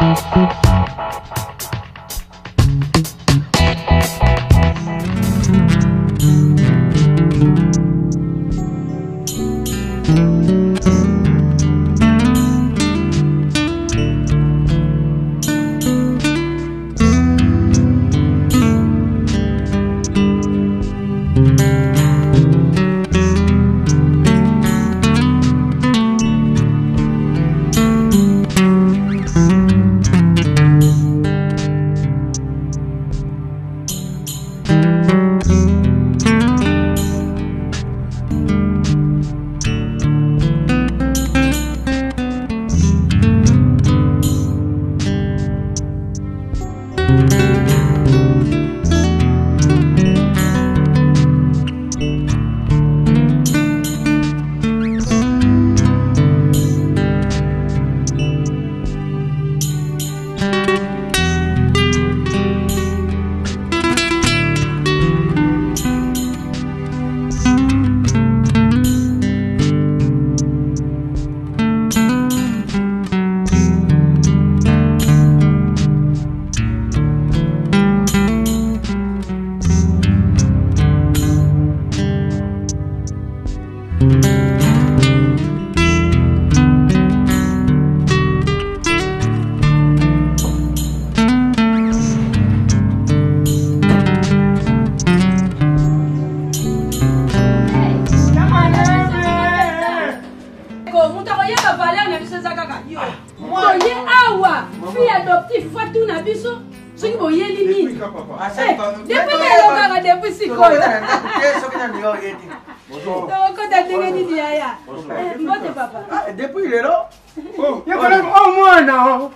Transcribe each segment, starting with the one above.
Depuis il est là. Oh, il y a quand même au moins non.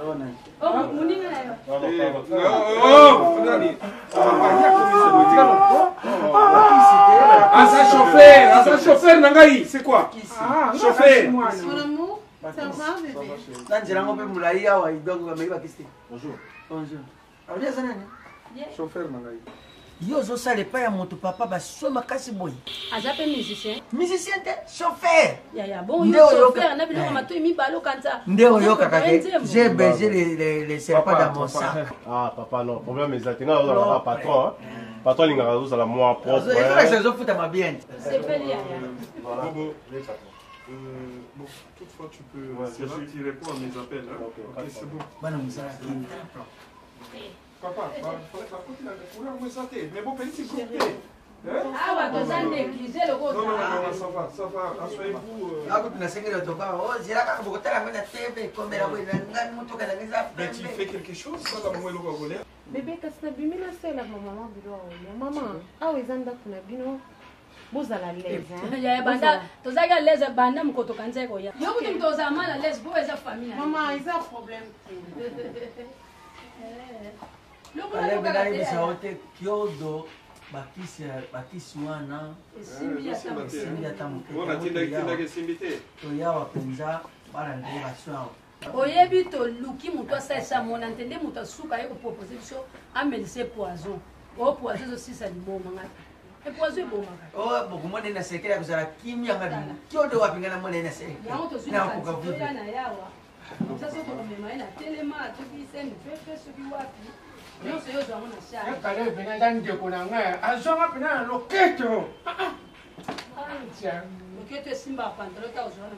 Chauffeur, Nangaï, c'est quoi? Chauffeur. Mon amour, ça va, bébé? Bonjour. Bonjour. Chauffeur, Nangaï. Yo zo sale pa ya moto papa ba so makasi boy. Azape musicien. Musicien te chauffeur. Ya bon yo chauffeur na biloko matoi mi balo kanta. Ndeo yo kaka ke. J'ai baisé les serpents dans mon sac. Ah papa non, problème est zatina on patron. Patron linga zo la moi propre. Je zo futa ma bien. C'est pas lié. Bon, toutefois tu peux tu réponds à mes appels hein. OK, c'est bon. Bana musala. Papa, il fallait que la côte là, on me santé. Mais bon, petit côté. Ah, ouais, tu as négligé le gros. Non, ça va. Asseyez-vous. Ah, tu n'as pas de toba. Oh, j'ai la carte pour te la mettre à TV comme la voix d'un moto que la mise à. Mais tu fais quelque chose, ça la maman est volée. Bébé, qu'est-ce que tu as c'est la maman bilo. Maman, ah oui, zanda kuna bino. Bozala l'aise hein. Ya banda, tozaga l'aise banda mkoto kanze ko ya. Yo kuti mtoza mala l'aise bo eza famille. Maman, ils ont problème. Ale bela hivi saote kiodo bakisi wana simbi atamu bona tinda ke simbite to ya wapenza bala ndenge baswa oyebi to luki muto asesa mona ntende muto suka ye ko proposer biso amelise poison o poison zo sisa liboma ngati e poison eboma ngati o bokumone na sekela kuzala kimya ngadi kiodo wapingana mone na sekela na kukavuta na yawa sasa to mema ina telema to bisende fefe suki wapi. Non, c'est eux qui ont un chat. Je vais venir dans le coin. Ah, je vais venir dans le quête. Tiens. Le quête est simba pantalon ta aujourd'hui.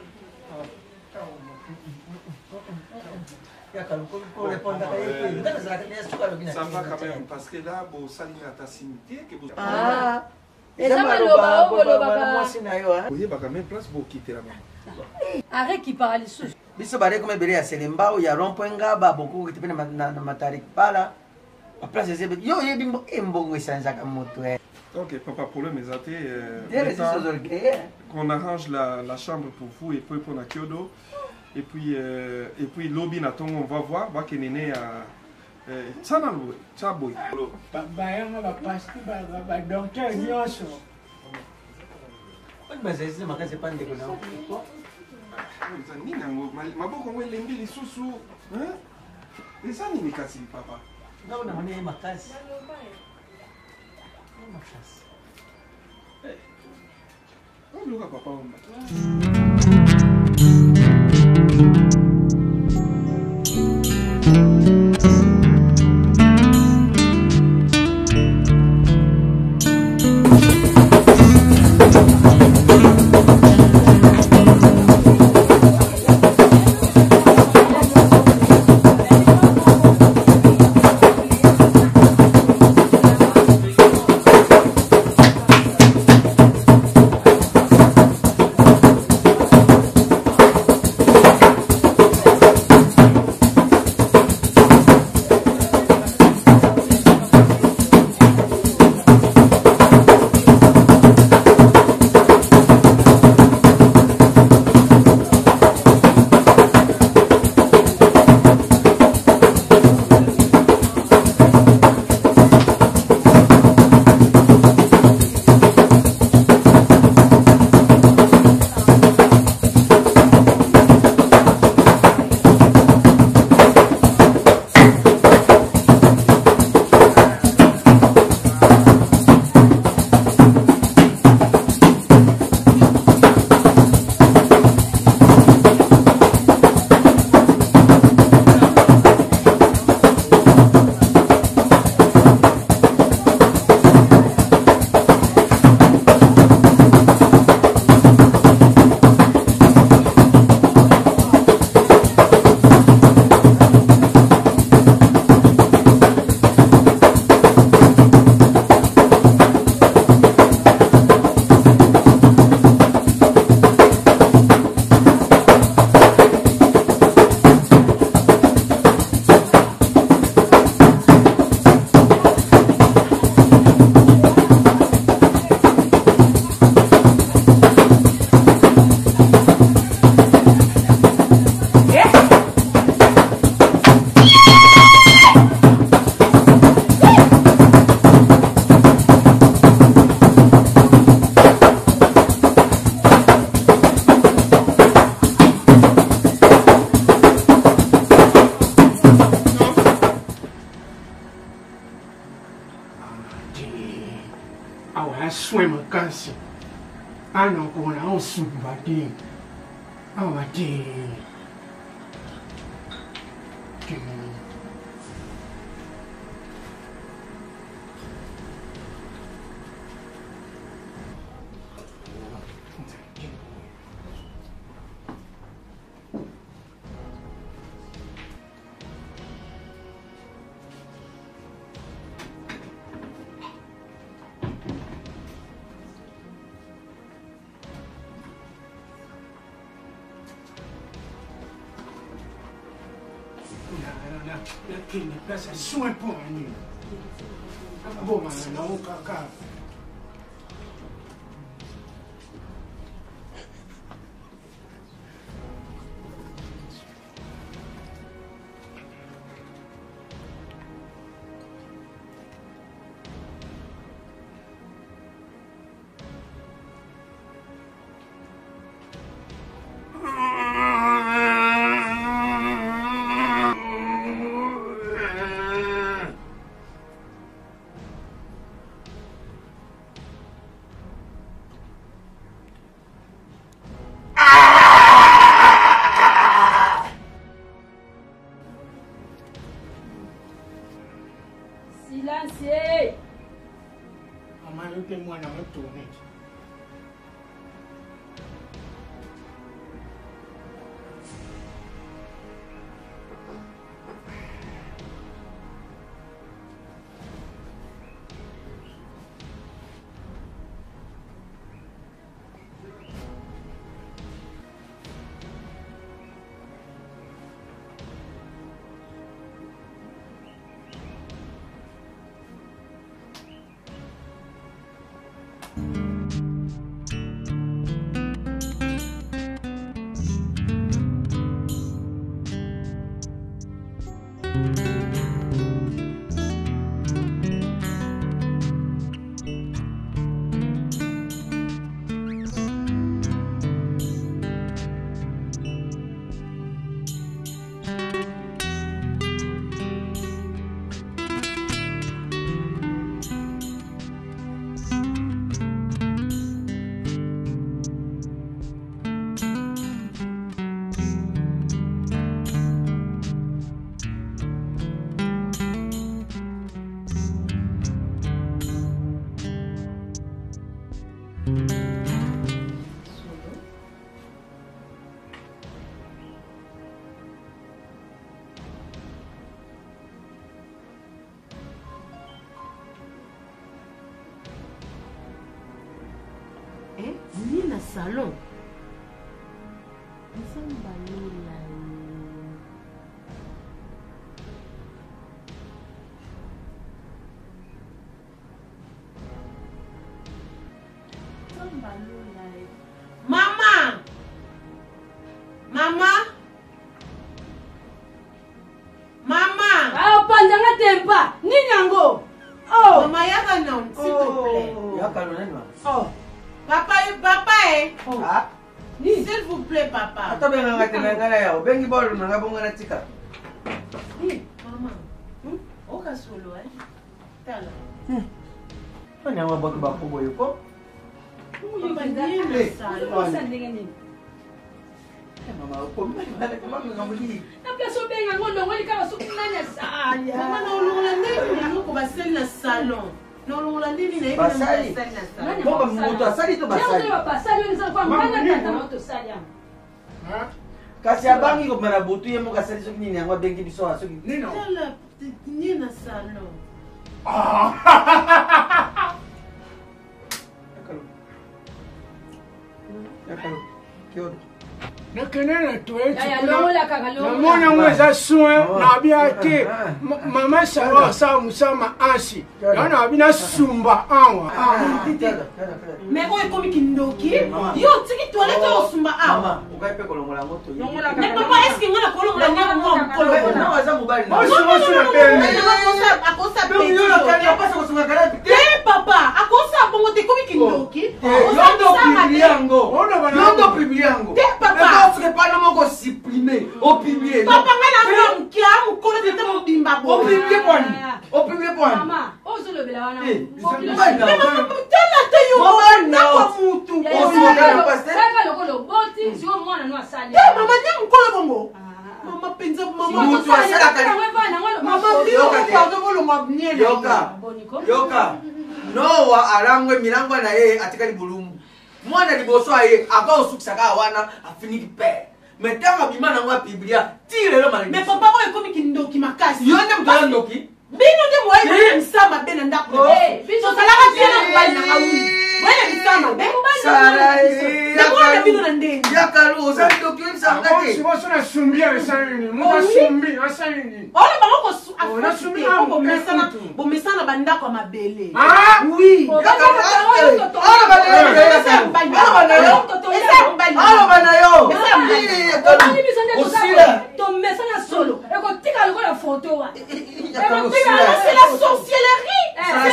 Ça va quand même parce que là, bon, ça n'y a ta simité que vous. Ah. Et ça va loba, moi c'est nayo hein. Vous y a quand même place pour quitter la maman. Arrête qui parle sous. Biso bare comme belé à Selemba ou ya rond-point ngaba beaucoup qui te pena na matarik pala. A place de yo yebi mbongo essanja ka moto. OK, papa pour le mesaté qu'on arrange la chambre pour vous et puis pour la Kyodo et puis lobby naton on va voir que néné a sana lo chaboy. Ba yanga ba paski ba docteur nyonso. Mais c'est ma case pas ndeko na. Nini nango maboko ngo elengi lisusu hein eza nini kasi papa non na moni makasi makasi on loka papa on I swim a cancer. I know going on somebody. Oh, my dear. That's a swim point. I'm going to go, man. Silence. Maman, je peux moi me tourner. Ni na salon. Nsamba lola. Nsamba lola. Mama! Mama! Mama! Ah, panjanga tempa. Ni nyango. Oh, mama yaka non, s'il te plaît. Yaka non. Oh. Papa, Oh. Ah. S'il vous plaît, papa. Attends, ben, on va te mettre là. Bengi bol, on va bon la tika. Maman. Oka solo, hein. Tala. On a un bon ba pour boyo ko. Papa, ndile sala. Mama, ko mali bale ko mama ngamuli. Na place obenga ngolongo likaba sokunanya sala. Mama na ulunga ndeni ngoko basali na salon. Na ulunga ndeni na ibi Basali. Bomba mutu asali to basali. Ndio basali wenza kwa mwana tata moto sali am. Kasi abangi ko marabutu yemo kasali so kinini ngwa bengi biso aso kinini. Tala ni na salon. Yakalo. Kyo. Nakenena tuwe Ya longola kaka longola. Namona mweza soin na biate mama sawa sa musama ansi. Yana abina sumba anwa. Mais oye komi kindoki. Yo tiki toilette osumba awa. Mama, ukaipe kolongola moto. Mais papa est-ce que ngana kolongola nyama mwa kolongola? Na waza mobali. Akosa pe. Papa, akosa bongo te komi kindoki. Yondo pribiliango. Te papa. Parce que pas non moko supprimer, au publier. Papa ngana mkia mukolo te Au public point. Au public point. Maman, ose le bela wana. Yoka. Noa arangwe milangwa na yeye atikali bulungu. Mwana liboso aye akao sukisaka wana afiniki pe. Metanga bimana ngwa Biblia tire lo mali. Mais papa ko ekomi kindoki makasi. Yonde mtala ndoki. Bino de moye msama bena ndako. Biso salaka tena mbali na kawi. Moye msama be. Sarai. Na bino na ndeni. Yakaru uzandoki msangake. Simo sona sumbia esani. Muta sumbi asani. Ola bango ko na sumbi bo mesana bandako mabele. Ah oui. C'est la sorcellerie.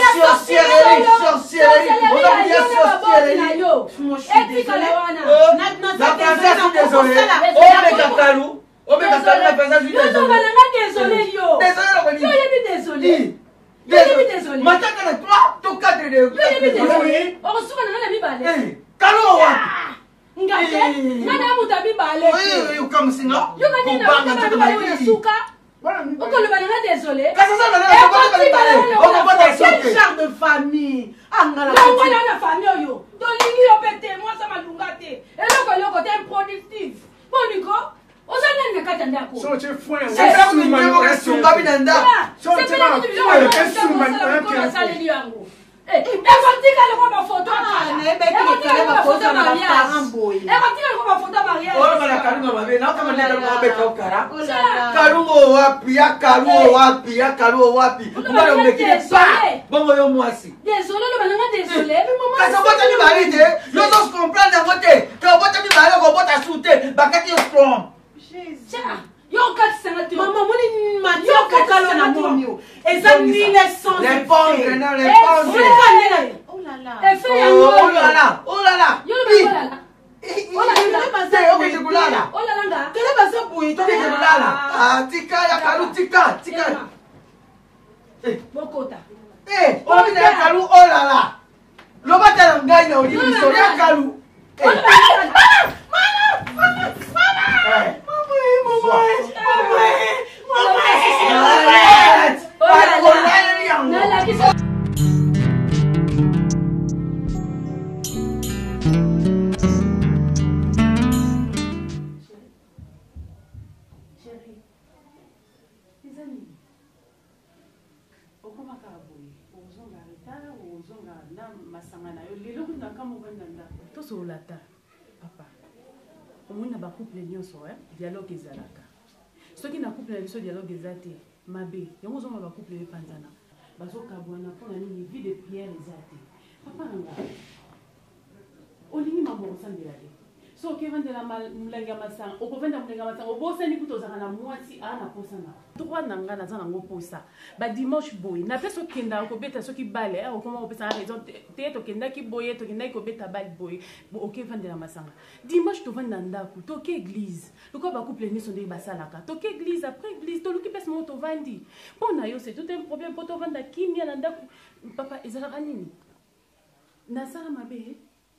Désolé. Quel genre de famille? La famille, yo. Moi, ça m'a lungaté. Et là, le côté improductif. Bon, Nico, on s'en est qu'à t'en so tu fouin. C'est ça que nous avons question Kabinanda. So tu vas. Maman, mon mati okakalo na monio. Eza 1900. Les pondres, non, les pondres. Oh là là. Oh là là. Oh là là. Papa, on a beaucoup de dialogue ezalaka. Ce qui n'a couple na dialogue ezate, mabe, yango zo ma couple panzana. Bazo kabwana pour la vie de Pierre ezate. Papa nanga. Olingi mamo osambela de. So ke vendela mlenga masanga, okovenda mlenga masanga, obosani kutozaka na mwasi ana posana. Droit nanga na zana ngo posa. Ba dimanche boy, na peso kenda ko beta soki bale, o comment on peut ça raison te to kenda ki boye to kenda ko beta bale boy. Bo ok vendela masanga. Dimanche to venda ndako, to ke église. Loko ba couple ni sonde basalaka. To ke église après église, to luki pesa mo to vandi. Pona yo c'est tout un problème pour to venda kimia na ndako. Papa ezala nini? Na sala mabe.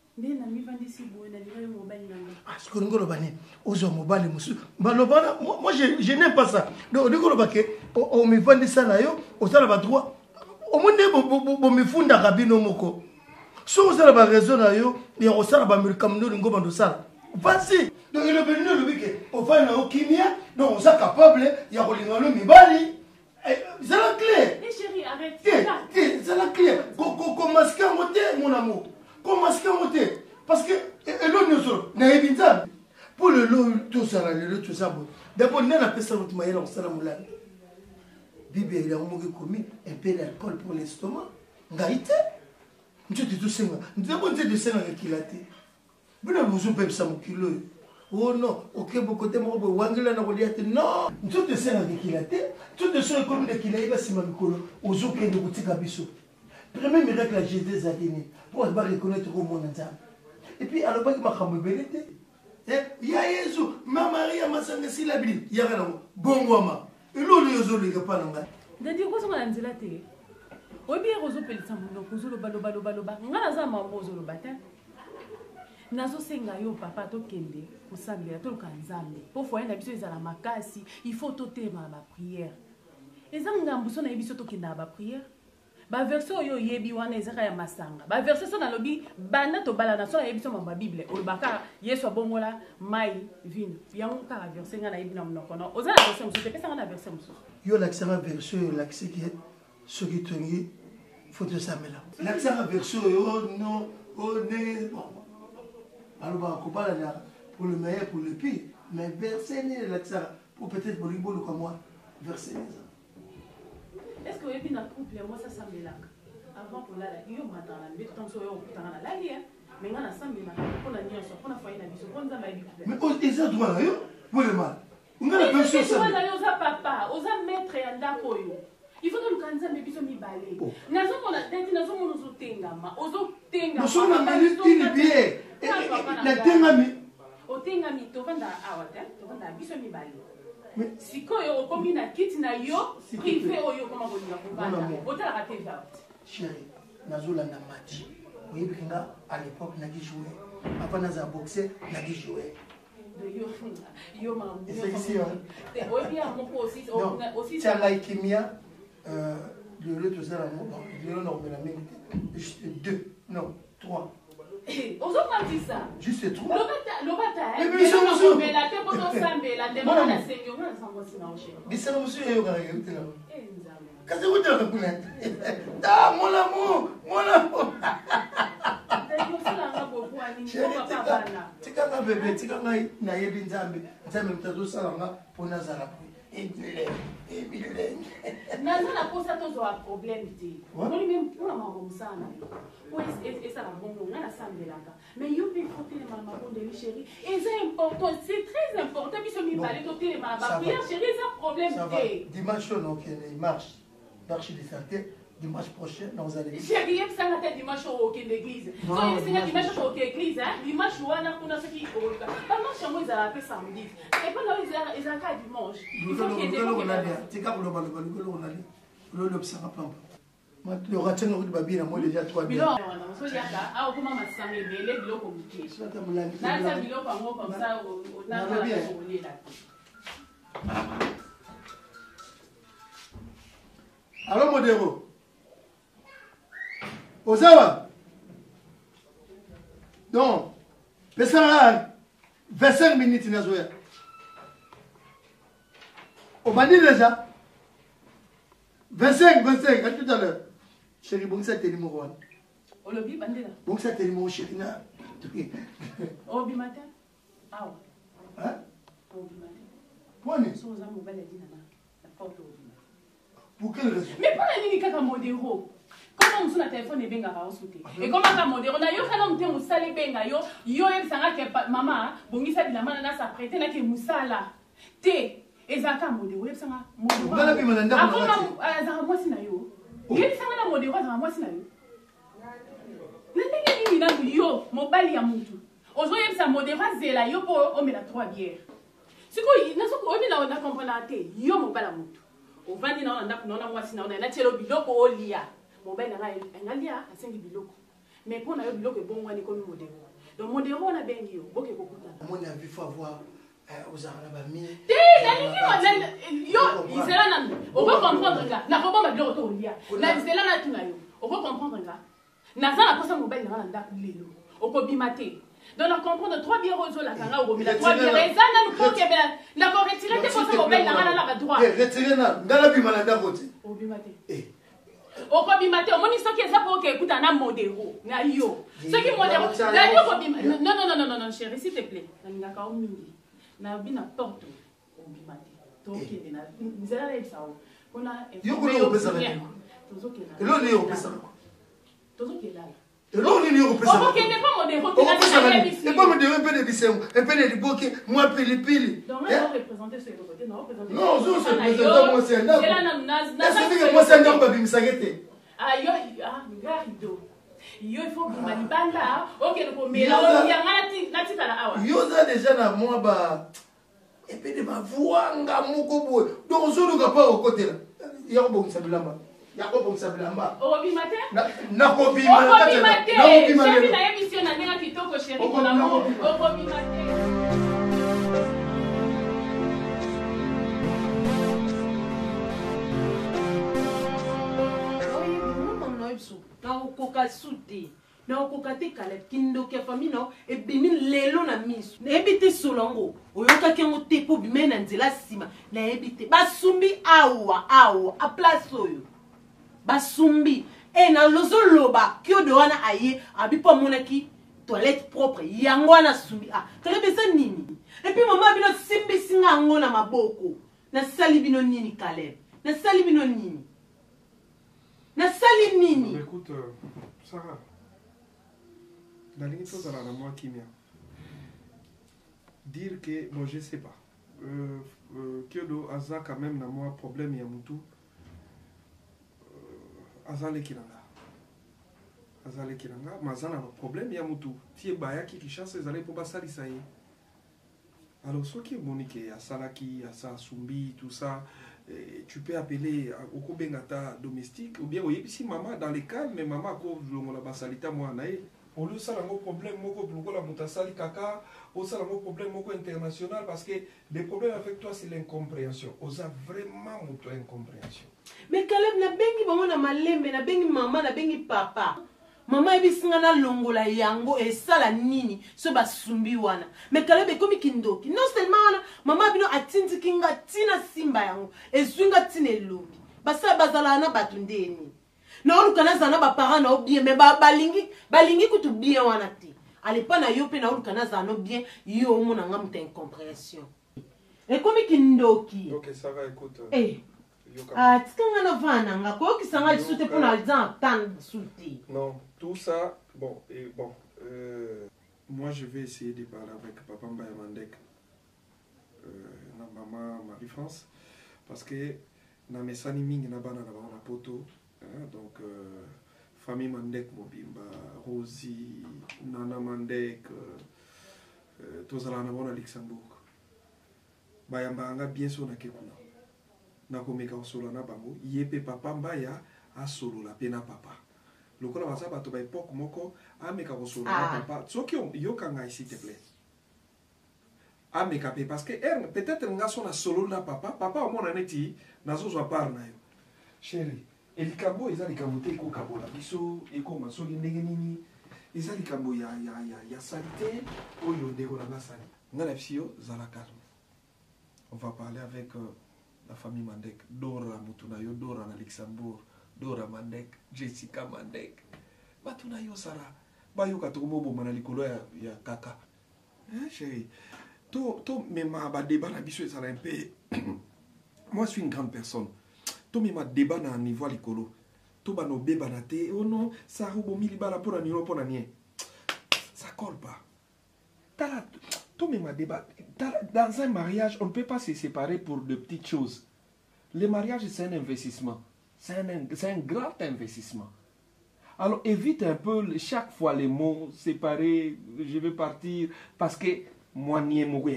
Moi je n'aime pas ça. Donc on me vend ça là yo, on a le droit. Au moins on me funda rabino moko. Si on a la raison là yo, et on a la mercamino ngo bando ça. Vas-y. Donc il est venu le week-end. On va na okimia, donc on est capable ya kolingalo mibali. C'est la clé. Eh chérie, arrête. C'est la clé. Comment masquer mon amour. Comment est-ce qu'on monte? Parce que l'eau nous sort. Pour le lot, tout ça, tout ça. D'abord, nous avons fait ça, nous avons fait ça. Bibi, il a commis un peu d'alcool pour l'estomac. Ngaïté. Nous avons tout ça. Nous avons dit de ça dans le kilaté. Nous avons besoin de ça, mon kilo. Oh non, ok, beaucoup de gens ont dit non. Nous avons dit ça dans le kilaté. Tout de suite, comme le kilaté, il va se mettre aux autres qui ont dit que premier miracle à Jésus a donné pour reconnaître au monde ensemble. Et puis, alors, pas que ma femme me bénite. Il y a Jésus, ma Marie, ma sangre, si la Bible, il y a un bon moment. Et l'autre, il y a un bon moment. ndandi kozonga na nzela te oyebi ere ozopelisa monoko ozolobaloba nga naza mambo ozoloba te nazosenga yo papa tokende kosambela toluka nzambe mpo foye na biso ezala makasi il faut totelema na bapriere eza ngambu so nayebi so tokenda na bapriere baverse oyo oyebi wana ezaka ya masanga baverse so nalobi banda tobalana so nayebi so mambo ya bible olobaka yesu abongola mai vino yango kaka verse nga nayebi na monoko no oza na verse mosusu epesanga na verse mosusu yo lakisaka verse oyo olakisaki soki tongi faut tosambela lakisaka verse oyo no ndenge alobaka kobalana pour le meilleur pour le pire mais verse nini lakisaka pour peut-être bolingi boluka mwa verse eza est-ce que oyebi na couple moi ça sambelaka avant kolala yo matala mbeto tanso oyo okutanga na lali mais nga nasambelaka mpona nyonso mpona foye na biso mpo nzambe ayebi mais eza droit na yo bolema nga na verse osambela yo oza papa oza maître ya ndako oyo il faut toluka nzambe biso mibale nazomona teti nazomona ozotengama nosona minutini bie natengami otengami tovanda awa te tovanda biso mibale sikoyo okomi na kiti na yo privé oyo okoma kolinga kovanda otalaka te varte chéri nazolanda match oyebiki nga à l'époque naki jouer avant naza boxe naki jouer yo aussi tiangai kimia lelo tozala lelo nakomela mingi te juste 2 non 3 ozokandisa juste 3 lobata te po tosambela te mona na sengi onga na sango sina oshe bisaka mosu eyokaka kutela kasi kutelaka kuna ta mon amour tikanga bebe tikanga nayebi nzambe mutazosalanga mpo nazala naza na posa tozwa problème te omoni me mpona makambo mosala na yo po esala bongo nga nasambelaka mais yo mpe fotelema na mabondeli chéri eza important c'est très important biso mibale totelema na bapriere chéri eza problème te dimanche oyo nokende marche de santé dimanche prochain dans allez chéri yebisanga te dimanche oyo okende église so yebisinga dimanche oyo oke église dimanche wana kuna soki oluka bamarche yango ezalaka mpe samedi epona oyo ezalaka dimanche tika kolobaloba likolo onali ololobisaka pamba lokatenga kuti babina mo déjà 3 biloko ozoliaka awa okoma masanga ebele biloko moke nasa biloko yango comme ça onaolela alo modero ozawa donc pesanga 25 minutes nazoya obandi déjà 25 à tout à l'heure chérie bongisa teli moko wana olobi bandela bongisa teli moko chérie na obi matin awa obi matin pone so oza mobali adina na porte obi pour quelle raison mais pona nini kaka modero koma mosu na telefone ebengaka osu te ekomaka modero na yo kana mote mosala ebenga yo yebisanga ke mama bongisa bilamba na sa prete nake mosala te ezalaka modero oyebisanga azaka mwasi na yo oyebisanga na modero azaka mwasi na yo na ndenge nini nangu yo mobali ya mutu ozoyebisa modero azela yo mpo omela 3 biere sikoyo oyebi na comprendre te yo mobali ya mutu ovandi na ona ndako na ona mwasi na ona natielo biloko olia mobali nanga engalia asengi biloko mais mpo na yo biloko ebongwani komi modero donc modero wana bengi yo boke kokutana moni a vu faut avoir ozala na bamie te nalingi yo izela nanu okokomprendre nga nakobomba biloko to olia na izela na tuna yo okokomprendre nga naza na posa mobali nanga na ndako lelo okobima te donc na comprendre 3 bières ozolaka nga okomela 3 bières eza nanu mpo okebela ndako retire te posa mobali nanga na ba droit retire na ngala bima na ndako te obima te okobima te omoni soki eza mpo okekuta na modero na yo soki modero nani okobima non chéri s'il te plaît nalingaka o mingi nabi na porte obima te tokende na nzela nayebisa o mpona tozokelala eloko nini okokende mpo modero epo modero mpe de bisengo mpe de liboki mwa pilipili non ozosepresente mwasi ya ndako esofike mwasi ya ndako babimisake te nga rido yo il faut bima libanda okende komela yanga natikala awa yo oza déjà na mwa ba epe de bavwanga moko boye donc ozoluka mpa okotela yakobongisa bilamba yakobongisa bilamba okobima te nakobima te sheri nayebisi yo na ndenge kitoko sheri okobima te naokoka su te naokoka te Caleb kindoki ya famille nao ebimi lelo na miso nayebi te solo yango oyokaki yango te mpo bimei na nzela nsima nayebi te basumbi awa a place oyo basumbi nazoloba kiodo wana aye abi mpo amonaki toilette propre yango wana asumbi Caleb eza nini epuis mama bino simbisinga yango na maboko nasali bino nini Caleb nasali bino nini nasali nini écoute Sarah nalingi tozala na mwa kimia dire que bon je sais pas Kiodo aza quand même na mwa problème ya mutu azaleki na nga maza na problème ya mutu tie bayaki Kinshasa ezali mpo basalisa ye alors soki emoni ke asalaki asasumbi tout ça tu peux appeler au Bengata domestique ou bien oyebisi maman dans les cas mais maman ko longola basalita mwana ye au lieu ça un problème moko lokola muta sali kaka au ça un problème moko international parce que le problème avec toi c'est l'incompréhension oza vraiment muto incompréhension mais Caleb na bengi bango na malembe na bengi maman na bengi papa mama ebisinga na longola yango esala nini so basumbi wana mais Caleb ekomi kindoki non seulement wana mama bino atindiki nga tina simba yango ezwinga tina elobi basala bazala na bato ndeni na oluka nazala na baparent na obien mais balingi kutu bien wana te alepa na yo mpe na oluka nazala no bien yo omona nga muta incompréhension ekomi kindoki ok ça va écoute tikanga na vana nga koyokisanga lisu te mpona aliza atane lisu te non tout ça bon moi je vais essayer de parler avec papa Mbaya Mandek na maman Marie-France parce que na mesani mingi na bana na bango na poto donc famille Mandek mobimba Rosie Nana Mandek tozala na bona Luxembourg bayambanga bien sûr na kekuna na komeka osolo na bango yepe papa Mbaya asolola pe na papa lokola baza bato ba époque moko ameka kosolola na papa soki yokanga s'il te plaît ameka pe parce que peut-être nga so na solo na papa omona neti nazozwa part na yo chérie elikambo eza likambo te ekokabola biso ekoma soki ndenge nini eza likambo ya salite oyo ndeko na basali nga na biso yo zala calme on va parler avec la famille Mandek Dora mutuna yo Dora na Luxembourg Dora Mandek Jessica Mandek batuna yo Sara bayoka tokomoboma na likolo ya kaka chérie to mema ba débat na biso ezala un peu moi je suis une grande personne to mema débat na niveau likolo to bano beba na te oh non ça robomi libala pona nino pona nie ça colle pas to mema débat dans un mariage on ne peut pas se séparer pour de petites choses le mariage c'est un investissement c'est un grand investissement. Alors évite un peu chaque fois les mots séparés, je vais partir, parce que moi ni moi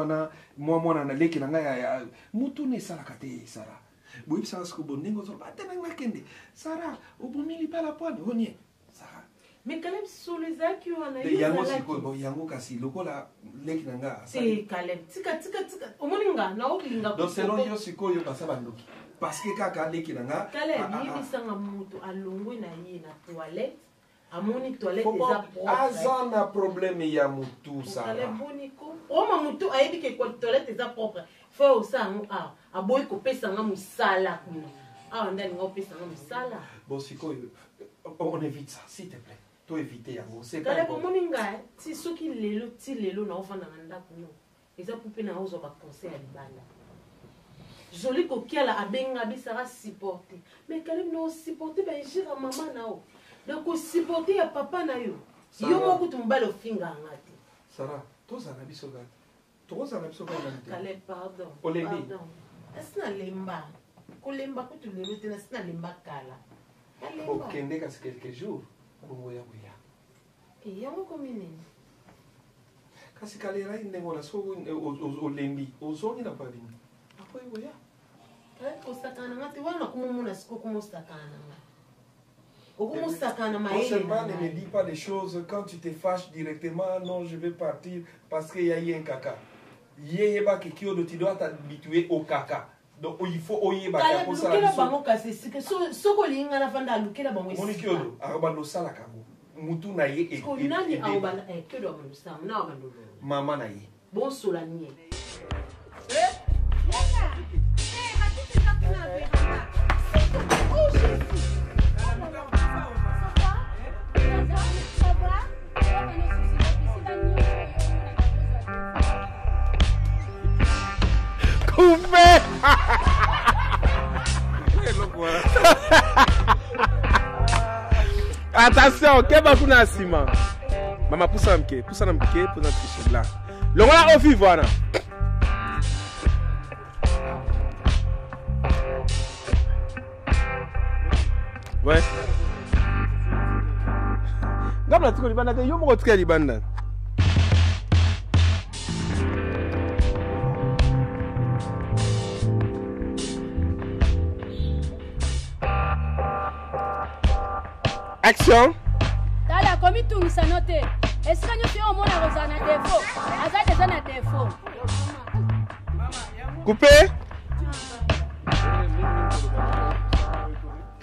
na leki na nga mutu ne sala kate Sara. Boyi sa sko boningo so batena na kende. Sara, obomili pala pone onie. Sara. Mais Caleb soliza ki wana yango siko bo yango kasi lokola leki na nga. Caleb, tika omoninga na olinga. Donc selon yo siko yo basaba ndoki. Parce que kaka leki na nga Caleb yebisanga mutu alongwe na ye na toilette amoni toilette eza propre azana problème ya mutu Sara Caleb boniko oma mutu ayebi ke ko toilette eza propre faut osango aboyi kopesa nga musala kuna ndani nga opesa nga musala bon siko on évite ça s'il te plaît to éviter yango c'est Caleb omoninga ti soki lelo na ofanda na ndako no eza poupe na ozo ba conseil ya libanda joli kokiala abenga bisara supporter mais Caleb no supporter ba jira mama nao donc supporter ya papa na yo yo moko tumbalo finga ngati Sara tozana biso gati tozana biso gati Caleb pardon asina lemba kolemba kutu lelo tena asina lemba kala okende kasi quelques jours kongoya buya yango komine kasi kalera indengo na so olembi ozongi na padini akoy buya Non seulement ne me dis pas les choses quand tu te fâches directement, non, je vais partir parce qu'il y a eu un caca. Tu dois t'habituer au caca. Donc il faut oyer baka pour ça. Mutu na ye et maman na ye. Bon solanier. Coupé. Attention, keba kuna sima. Mama poussa mke, poussa na mke, poussa na triche là. Le voilà au vivre voilà. Ouais. Gabla tuko libanda te yo moko tuko libanda. Action. Tala komi tungisa note. Est-ce que nous faisons mon arrosage à défaut? À ça déjà na défaut. Coupé.